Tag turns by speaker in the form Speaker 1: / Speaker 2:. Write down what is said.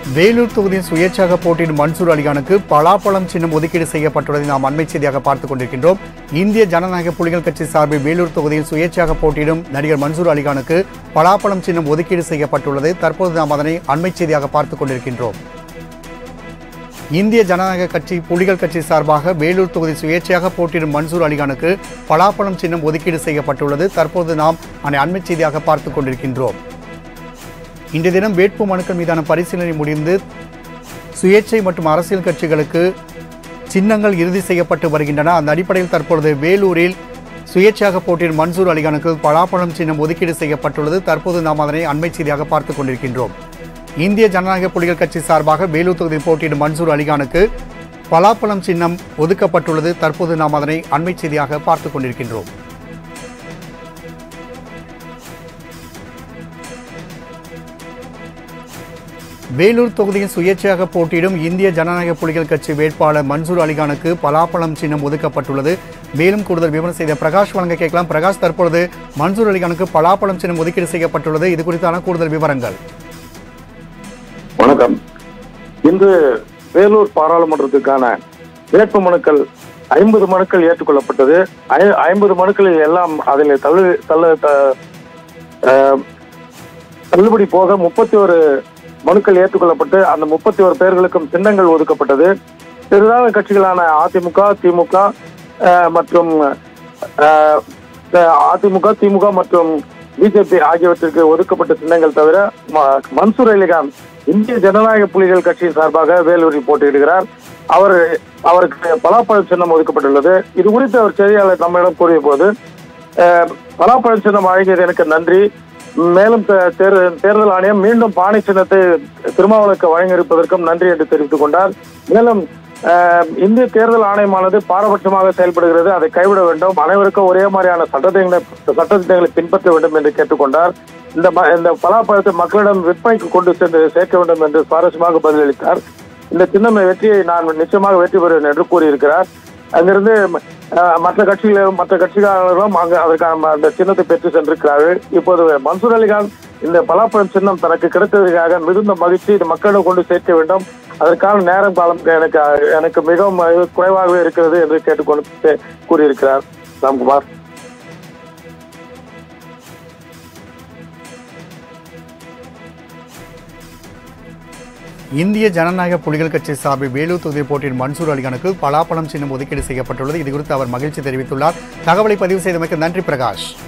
Speaker 1: வேலூர் தொகுதியின் சுயேட்சாக போட்டியிடும் மன்சூர் அலிகானுக்கு பலாப்பழம் சின்னம் ஒதுக்கீடு செய்யப்பட்டுள்ளதை நாம் அண்மை செய்தியாக பார்த்துக் கொண்டிருக்கின்றோம். இந்திய ஜனநாயக புலிகள் கட்சி சார்பில் வேலூர் தொகுதியில் சுயேட்சாக போட்டியிடும் நடிகர் மன்சூர் அலிகானுக்கு பலாப்பழம் சின்னம் ஒதுக்கீடு செய்யப்பட்டுள்ளது. தற்போது நாம் அதனை அண்மை செய்தியாக பார்த்துக் கொண்டிருக்கின்றோம். இந்திய ஜனநாயக கட்சி புலிகள் கட்சி சார்பாக வேலூர் தொகுதி சுயேட்சையாக போட்டியிடும் மன்சூர் அலிகானுக்கு பலாப்பழம் சின்னம் ஒதுக்கீடு செய்யப்பட்டுள்ளது. தற்போது நாம் அதனை அண்மை செய்தியாக பார்த்துக் கொண்டிருக்கின்றோம். இன்றைய தினம் வேட்பு மனுக்கள் மீதான பரிசீலனை முடிந்து சுயேட்சை மற்றும் அரசியல் கட்சிகளுக்கு சின்னங்கள் இறுதி செய்யப்பட்டு வருகின்றன. அந்த அடிப்படையில் தற்பொழுது வேலூரில் சுயேட்சையாக போட்டியிடும் மன்சூர் அலிகானுக்கு பலாப்பழம் சின்னம் ஒதுக்கீடு செய்யப்பட்டுள்ளது. தற்போது நாம் அதனை அண்மை செய்தியாக பார்த்துக் கொண்டிருக்கின்றோம். இந்திய ஜனநாயக புலிகள் கட்சி சார்பாக வேலூர் தொகுதியில் போட்டியிடும் மன்சூர் அலிகானுக்கு பலாப்பழம் சின்னம் ஒதுக்கப்பட்டுள்ளது. தற்போது நாம் அதனை அண்மை செய்தியாக பார்த்துக் கொண்டிருக்கின்றோம். வேலூர் தொகுதியின் சுயேட்சையாக போட்டியிடும் இந்திய ஜனநாயக புலிகள் கட்சி வேட்பாளர் மன்சூர் அலிகானுக்கு பலாப்பழம் சின்னம் ஒதுக்கப்பட்டுள்ளது. மேலும் கூடுதல் விவரம் செய்த பிரகாஷ் வழங்க கேட்கலாம். பிரகாஷ், தற்பொழுது மன்சூர் அலிகானுக்கு பலாப்பழம் சின்னம் ஒதுக்கீடு செய்யப்பட்டுள்ளது. இது குறித்தான கூடுதல் விவரங்கள்.
Speaker 2: வணக்கம். இன்று வேலூர் பாராளுமன்றத்துக்கான வேட்பு மனுக்கள் 50 மனுக்கள் ஏற்றுக்கொள்ளப்பட்டது. 50 மனுக்களில் எல்லாம் அதில் தள்ளுபடி போக 31 மனுக்கள் ஏற்றுக்கொள்ளப்பட்டு அந்த 31 பேர்களுக்கும் சின்னங்கள் ஒதுக்கப்பட்டது. சிறிதான கட்சிகளான அதிமுக, திமுக மற்றும் பிஜேபி ஆகியவற்றிற்கு ஒதுக்கப்பட்ட சின்னங்கள் தவிர மன்சூர் அலிகான் இந்திய ஜனநாயக புலிகள் கட்சியின் சார்பாக வேலூரில் போட்டியிடுகிறார். அவருக்கு பலாப்பழம் சின்னம் ஒதுக்கப்பட்டுள்ளது. இது குறித்து அவர் செய்தியாளர் நம்மிடம் கூறிய போது, பலாப்பழம் சின்னம் வழங்கியது எனக்கு நன்றி. மேலும் தேர்தல் ஆணையம் மீண்டும் பானை சின்னத்தை திருமாவளவுக்கு வழங்கியிருப்பதற்கும் நன்றி என்று தெரிவித்துக் கொண்டார். மேலும் இந்திய தேர்தல் ஆணையமானது பாரபட்சமாக செயல்படுகிறது, அதை கைவிட வேண்டும், அனைவருக்கும் ஒரே மாதிரியான சட்டத்திட்டங்களை பின்பற்ற வேண்டும் என்று கேட்டுக்கொண்டார். இந்த பலாப்பழத்தை மக்களிடம் விற்பனைக்கு கொண்டு சென்று சேர்க்க வேண்டும் என்று சுவாரஸ்யமாக பதிலளித்தார். இந்த சின்னம் வெற்றியை நான் நிச்சயமாக வெற்றி பெறுவேன் என்று கூறியிருக்கிறார். அங்கிருந்து மற்ற கட்சிக்காரர்களும் அதற்கான அந்த சின்னத்தை பெற்று சென்றிருக்கிறார்கள். இப்போது மன்சூர் அலிகான் இந்த பலாப்பழம் சின்னம் தனக்கு கிடைத்ததற்காக மிகுந்த மகிழ்ச்சி, இது மக்களிடம் கொண்டு சேர்க்க வேண்டும், அதற்கான நேரம் காலம் எனக்கு மிகவும் குறைவாகவே இருக்கிறது என்று கேட்டுக்கொண்டு கூறியிருக்கிறார் ராம்குமார்.
Speaker 1: இந்திய ஜனநாயக புலிகள் கட்சி சார்பில் வேலூர் தொகுதியில் போட்டியிடும் மன்சூர் அலிகானுக்கு பலாப்பழம் சின்னம் ஒதுக்கீடு செய்யப்பட்டுள்ளது. இது குறித்து அவர் மகிழ்ச்சி தெரிவித்துள்ளார். தகவலை பதிவு செய்தமைக்கு நன்றி பிரகாஷ்.